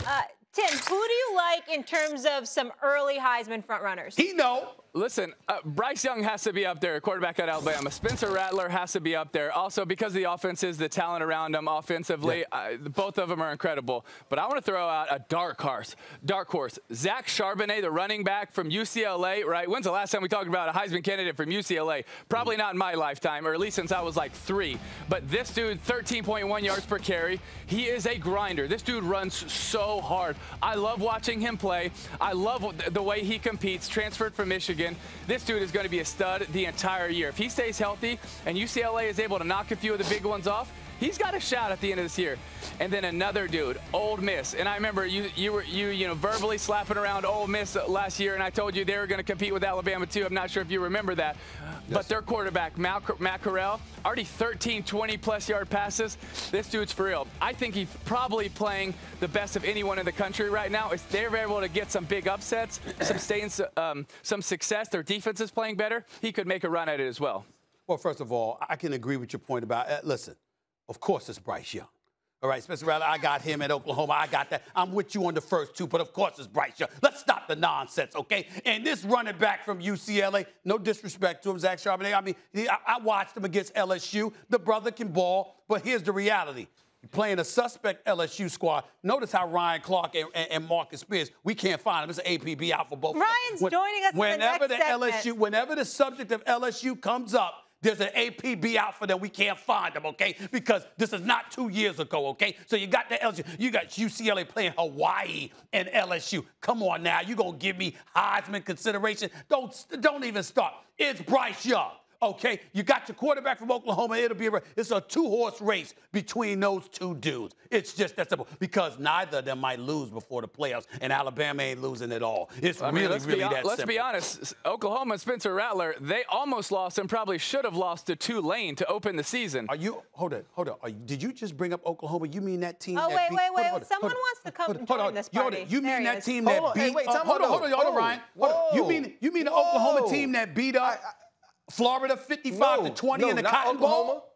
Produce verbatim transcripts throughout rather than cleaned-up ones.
Uh, Tim, who do you like in terms of some early Heisman frontrunners? He know. Listen, uh, Bryce Young has to be up there, quarterback at Alabama. Spencer Rattler has to be up there. Also, because the offenses, the talent around them offensively, yeah. uh, both of them are incredible. But I want to throw out a dark horse. Dark horse. Zach Charbonnet, the running back from U C L A, right? When's the last time we talked about a Heisman candidate from U C L A? Probably not in my lifetime, or at least since I was like three. But this dude, thirteen point one yards per carry. He is a grinder. This dude runs so hard. I love watching him play. I love the way he competes. Transferred from Michigan. This dude is going to be a stud the entire year. If he stays healthy and U C L A is able to knock a few of the big ones off, he's got a shot at the end of this year. And then another dude, Ole Miss. And I remember you you were you you know verbally slapping around Ole Miss last year, and I told you they were going to compete with Alabama too. I'm not sure if you remember that. Yes. But their quarterback, Matt Corral, already thirteen, twenty plus yard passes. This dude's for real. I think he's probably playing the best of anyone in the country right now. If they're able to get some big upsets, some staying, um, some success, their defense is playing better, he could make a run at it as well. Well, first of all, I can agree with your point about, uh, listen, of course it's Bryce Young. All right, Spencer Rattler, I got him at Oklahoma. I got that. I'm with you on the first two, but of course it's Bryce Young. Let's stop the nonsense, okay? And this running back from U C L A, no disrespect to him, Zach Charbonnet. I mean, he, I, I watched him against L S U. The brother can ball, but here's the reality. You're playing a suspect L S U squad. Notice how Ryan Clark and, and, and Marcus Spears, we can't find him. It's an A P B out for both. Ryan's when, joining us whenever in the the next L S U, segment. Whenever the subject of L S U comes up, there's an A P B out for them. We can't find them, okay? Because this is not two years ago, okay? So you got the L S U. You got U C L A playing Hawaii and L S U. Come on now. You going to give me Heisman consideration? Don't, don't even start. It's Bryce Young. Okay, you got your quarterback from Oklahoma. It'll be a, it's a two-horse race between those two dudes. It's just that simple because neither of them might lose before the playoffs, and Alabama ain't losing at all. It's I really, mean, let's really be, that let's simple. be honest. Oklahoma and Spencer Rattler, they almost lost and probably should have lost to Tulane to open the season. Are you? Hold on, hold on. Are you, did you just bring up Oklahoma? You mean that team? Oh that wait, beat, wait, wait! Hold on, Someone hold on, wants to come hold on, and hold join on. this You, party. you There mean he that is. team Hold that on, beat? hey, wait, uh, time hold on, hold on, hold on, Whoa. Ryan. Hold on. You Whoa. mean you mean the Whoa. Oklahoma team that beat up? I, I, Florida fifty-five no, to twenty no, in the not Cotton Oklahoma. Bowl?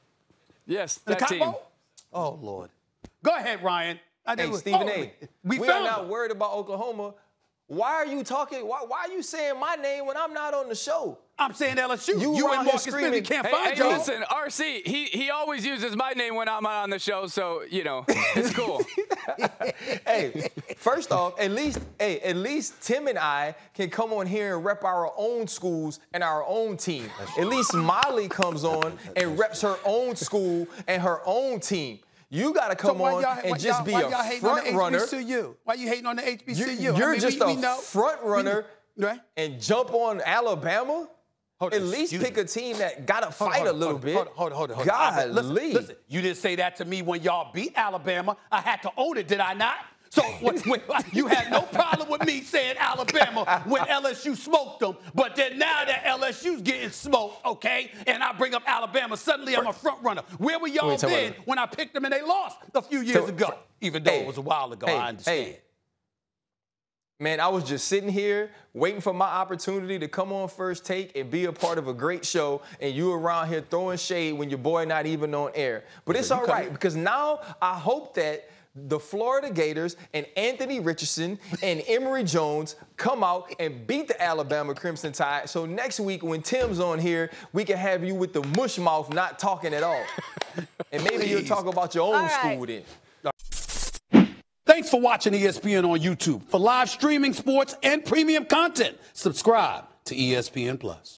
Yes, The that Cotton team. Bowl? Oh, Lord. Go ahead, Ryan. I Hey, did- Stephen oh, A. We, we found are not them. worried about Oklahoma. Why are you talking? Why, why are you saying my name when I'm not on the show? I'm saying L S U. You You around and here Marcus Smith, screaming, you can't Hey, find hey, y'all. listen, R C, he, he always uses my name when I'm on the show, so, you know, it's cool. Hey, first off, at least, hey, at least Tim and I can come on here and rep our own schools and our own team. At least Molly comes on and reps her own school and her own team. You got to come So why on y'all- why and just y'all- be why a y'all hating on front the runner. H B C U? Why you hating on the H B C U? You, I you're mean, just we, a we know, front runner we, right? and jump on Alabama. Hold At on, least excuse pick me. a team that got to Hold on, fight hold a on, little hold on, bit. Hold on, hold on, hold on. Hold on. God, listen, Lee. listen, you didn't say that to me when y'all beat Alabama. I had to own it, did I not? So when, when, you had no problem with me saying Alabama when L S U smoked them, but then now that L S U's getting smoked, okay, and I bring up Alabama, suddenly I'm a front runner. Where were y'all Wait, tell then me. when I picked them and they lost a few years Tell- ago? Even though Hey, it was a while ago, hey, I understand. hey. Man, I was just sitting here waiting for my opportunity to come on First Take and be a part of a great show, and you around here throwing shade when your boy not even on air. But it's you all come right here. because now I hope that the Florida Gators and Anthony Richardson and Emory Jones come out and beat the Alabama Crimson Tide. So next week when Tim's on here, we can have you with the mush mouth not talking at all. And maybe you'll Please. talk about your own All right. school then. Thanks for watching E S P N on YouTube. For live streaming sports and premium content, subscribe to E S P N Plus.